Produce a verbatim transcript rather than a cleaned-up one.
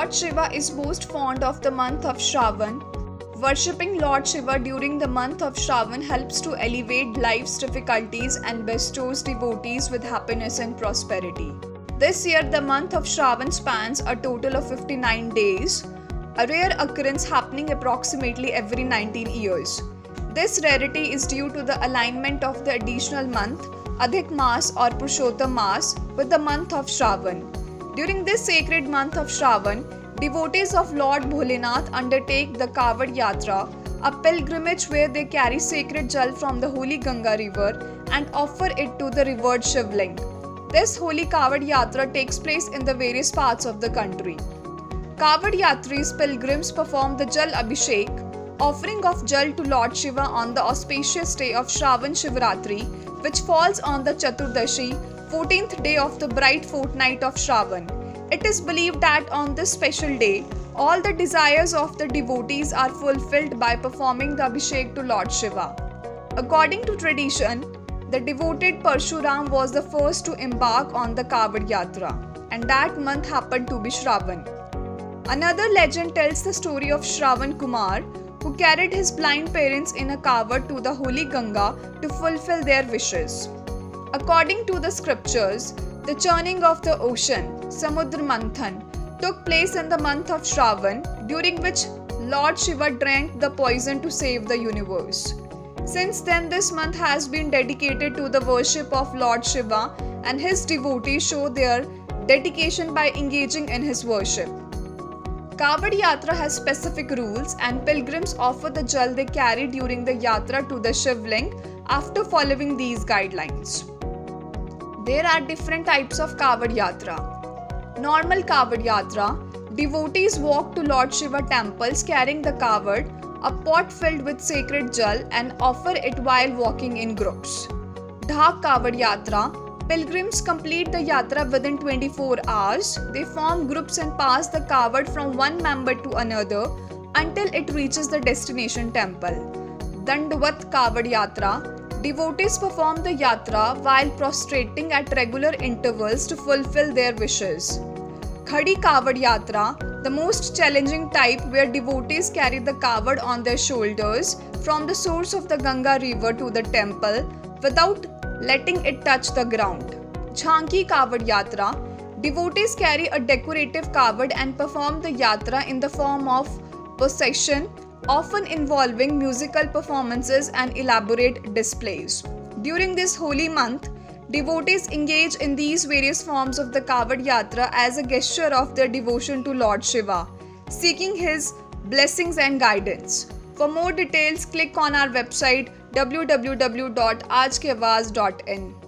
Lord Shiva is most fond of the month of Shravan. Worshipping Lord Shiva during the month of Shravan helps to alleviate life's difficulties and bestows devotees with happiness and prosperity. This year, the month of Shravan spans a total of fifty-nine days, a rare occurrence happening approximately every nineteen years. This rarity is due to the alignment of the additional month, Adhik Mas or Purushottam Mas, with the month of Shravan. During this sacred month of Shravan, devotees of Lord Bholenath undertake the Kavad Yatra, a pilgrimage where they carry sacred jal from the holy Ganga river and offer it to the revered Shivling. This holy Kavad Yatra takes place in the various parts of the country. Kavad Yatris pilgrims perform the Jal Abhishek, offering of jal to Lord Shiva on the auspicious day of Shravan Shivratri, which falls on the Chaturdashi, fourteenth day of the bright fortnight of Shravan. It is believed that on this special day, all the desires of the devotees are fulfilled by performing the Abhishek to Lord Shiva. According to tradition, the devoted Parshuram was the first to embark on the Kavad Yatra, and that month happened to be Shravan. Another legend tells the story of Shravan Kumar, who carried his blind parents in a kavad to the holy Ganga to fulfill their wishes. According to the scriptures, the churning of the ocean, Samudra Manthan, took place in the month of Shravan, during which Lord Shiva drank the poison to save the universe. Since then, this month has been dedicated to the worship of Lord Shiva, and his devotees show their dedication by engaging in his worship. Kavad Yatra has specific rules, and pilgrims offer the jal they carry during the yatra to the Shivling after following these guidelines. There are different types of Kavad Yatra. Normal Kavad Yatra, devotees walk to Lord Shiva temples carrying the kavad, a pot filled with sacred jal, and offer it while walking in groups. Dhak Kavad Yatra, pilgrims complete the yatra within twenty-four hours. They form groups and pass the kavad from one member to another until it reaches the destination temple. Dandavat Kavad Yatra, devotees perform the yatra while prostrating at regular intervals to fulfill their wishes. Khadi Kavad Yatra, the most challenging type, where devotees carry the kavad on their shoulders from the source of the Ganga river to the temple without letting it touch the ground. Jhanki Kavad Yatra, devotees carry a decorative kavad and perform the yatra in the form of procession, often involving musical performances and elaborate displays. During this holy month, devotees engage in these various forms of the Kavad Yatra as a gesture of their devotion to Lord Shiva, seeking his blessings and guidance. For more details, click on our website w w w dot aaj ki awaaz dot in.